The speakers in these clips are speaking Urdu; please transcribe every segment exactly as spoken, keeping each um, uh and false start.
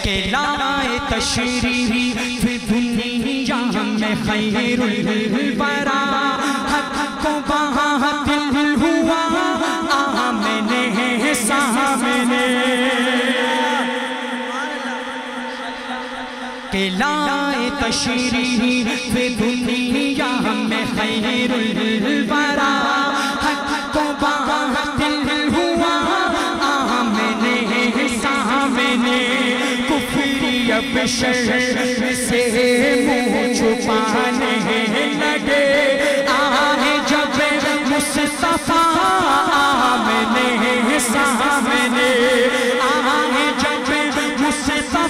کہ لائے تشریف دنیا میں خیر الورا، حق کو باطل ہوا آمنے سامنے، کہ لائے تشریف دنیا میں خیر الورا، حق کو باطل ہوا آمنے سامنے، کفری اب شر سے منہ چھپانے لگے، آئے جب مصطفیٰ آمنے سامنے، آئے جب مصطفیٰ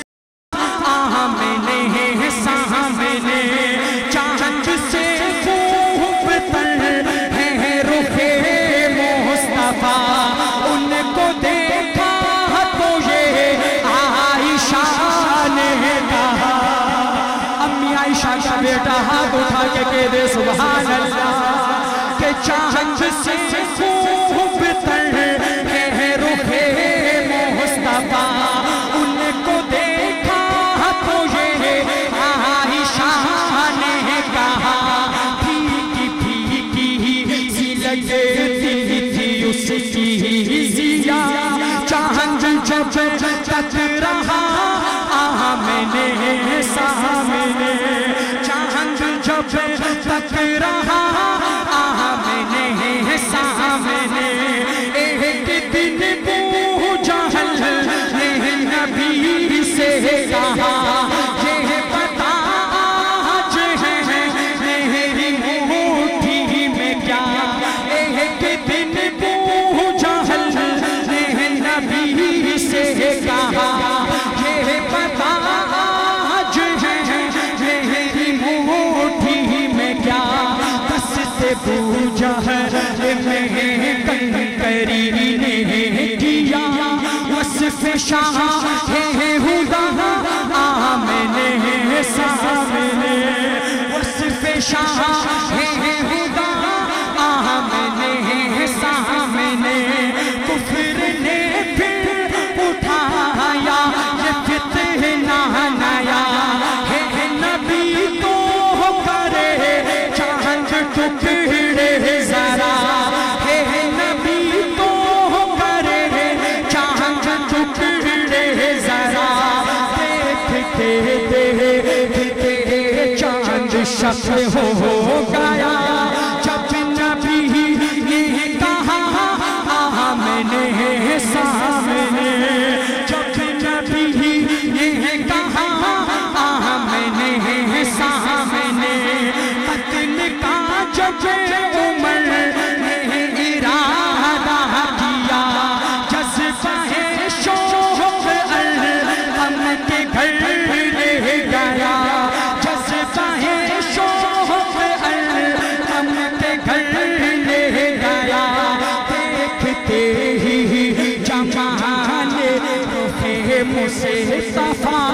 آمنے سامنے، چاند سے خوب تر ہے رخ مصطفیٰ، ان کو دیکھا تو یہ عائشہ نے کہا، امی عائشہ کا بیٹا ہاتھ اٹھا کے کہہ دے سبحان اللہ، کہ چاند سے خوب تر ہے رخ مصطفیٰ، ان کو دیکھا تو یہ عائشہ نے کہا، پھیکی پھیکی سی لگتی تھی اس کی ضیا، چاند جب تک رہا آمنے سامنے، چاند جب تک رہا آمنے سامنے، ایک دن ابو جہل نے نبی سے کہا، یہ بتا آج ہے میری مٹھی میں کیا، ایک دن ابو جہل نے نبی سے کہا، یہ بتا آج ہے میری مٹھی میں کیا، دست ابو جہل میں کنکری نے کیا، وصف شاہ ہے ہدا آمنے سامنے، وصف شاہ ہے ہدا آمنے سامنے، کفر نے پھر اٹھایا یہ فتنہ نیا، ہے نبی تو کرے چاند ٹکڑے ذرا، ہے نبی تو کرے چاند ٹکڑے ذرا، دیکھتے دیکھتے چاند شفع ہو گیا، جب نبی نے کہا آمنے سامنے، جب نبی نے کہا آمنے سامنے، قتل کا جب عمر نے ارادہ کیا، جذبہ شوق غم کے گھر لے گیا، جذبہ شوق غم کے گھر لے گیا، دیکھتے ہی جمال رخ مصطفیٰ